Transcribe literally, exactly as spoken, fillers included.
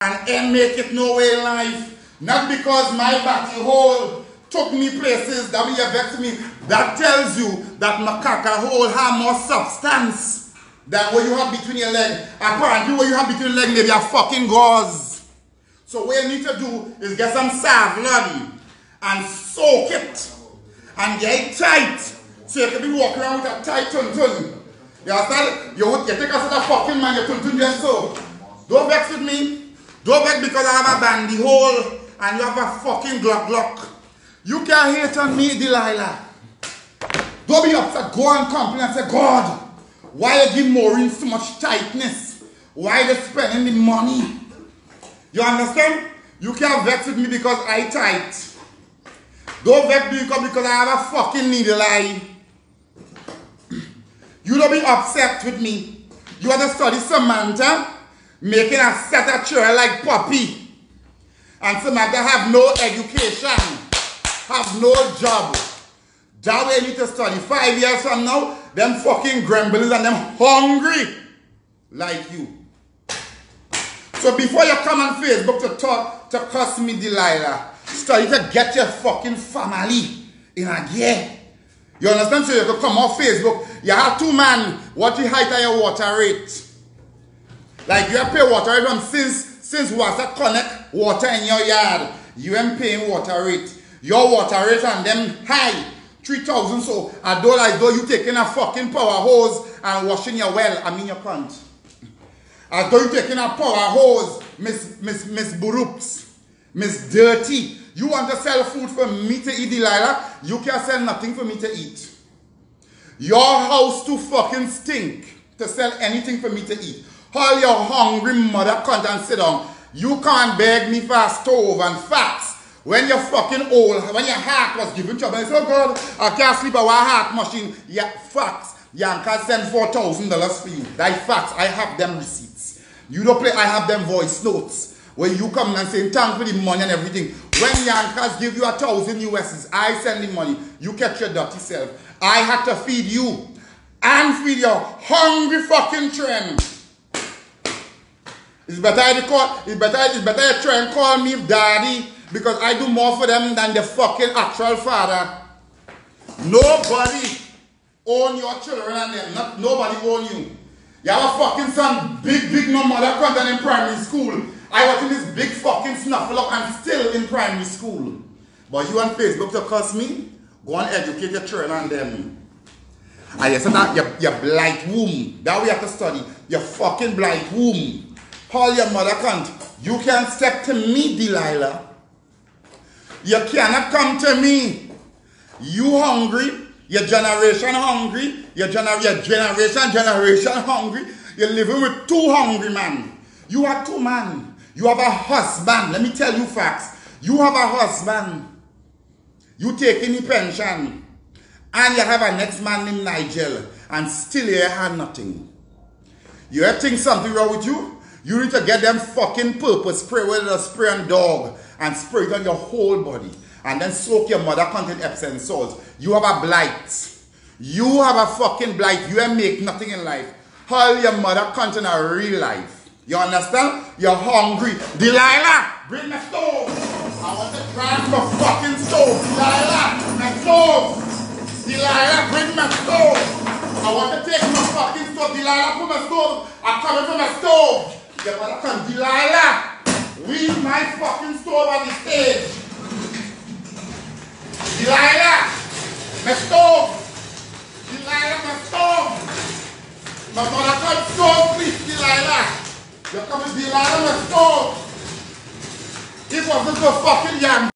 and ain't make it no way in life. Not because my batty hole took me places that will vex me. That tells you that my caca hole have more substance than what you have between your legs. Apparently what you have between your legs maybe a fucking gauze. So what you need to do is get some Savlon and soak it and get it tight. So you can be walking around with a tight tun-tun. You understand? You, you take us to the fucking man, you tun-tun just so. Don't vex with me. Don't vex because I have a bandy hole and you have a fucking Glock Glock. You can't hate on me, Delilah. Don't be upset. Go and complain and say, God, why you give Maureen so much tightness? Why they spending the money? You understand? You can't vex with me because I tight. Don't vex me because, because I have a fucking needle eye. You don't be upset with me. You have to study Samantha, making a set of children like Poppy. And Samantha have no education, have no job. That way you need to study. Five years from now, them fucking gremlins and them hungry like you. So before you come on Facebook to talk, to cuss me, Delilah, study to get your fucking family in a gear. You understand? So you can come off Facebook. You have two man, what the height of your water rate? Like you have pay water rate from since since water connect water in your yard. You ain't paying water rate. Your water rate and them high. three thousand so I don't like though you taking a fucking power hose and washing your well. I mean you can't. As though you taking a power hose, Miss Miss Miss Burups, Miss Dirty. You want to sell food for me to eat, Delilah? You can't sell nothing for me to eat. Your house too fucking stink to sell anything for me to eat. All your hungry mother can't and sit down. You can't beg me for a stove and facts. When you're fucking old, when your heart was given to you, I say, oh God, I can't sleep on a heart machine. Yeah, facts. Yanka send four thousand dollars for you. That facts. I have them receipts. You don't play, I have them voice notes. When you come and say thank for the money and everything. When Yankas give you a thousand U S's, I send the money. You catch your dirty self. I had to feed you and feed your hungry fucking train. It's better you call. It's better. It's better you try and call me daddy because I do more for them than the fucking actual father. Nobody own your children and them. Not nobody own you. You have a fucking son, big big no mother content in primary school. I was in this big fucking snuffle up and still in primary school. But you on Facebook to cuss me? Go and educate your children and them. And you said that your, your blight womb. That we have to study. Your fucking blight womb. All your mother can't. You can't step to me, Delilah. You cannot come to me. You hungry. Your generation hungry. Your, gener your generation, generation hungry. You're living with two hungry men. You are two men. You have a husband. Let me tell you facts. You have a husband. You taking the pension. And you have a next man named Nigel. And still you have nothing. You think something wrong with you? You need to get them fucking purple spray with a spray and dog. And spray it on your whole body. And then soak your mother content Epsom salts. You have a blight. You have a fucking blight. You ain't make nothing in life. All your mother content a real life. You understand? You're hungry. Delilah, bring my stove. I want to grab my fucking stove. Delilah, my stove. Delilah, bring my stove. I want to take my fucking stove. Delilah, put my stove. I'm coming for my stove. You better come. Delilah, leave my fucking stove on the stage. Delilah, my stove. Delilah, my stove. My mother can't stove, please, Delilah. You're coming to Delilah, my stove. It wasn't so fucking young.